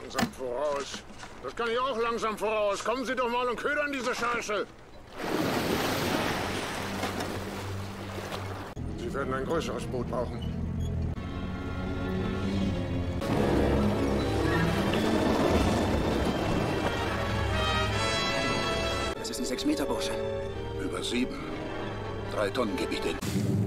Langsam voraus. Das kann ich auch langsam voraus. Kommen Sie doch mal und ködern diese Scheiße. Sie werden ein größeres Boot brauchen. Das ist ein 6-Meter-Bursche. Über 7. 3 Tonnen gebe ich denen.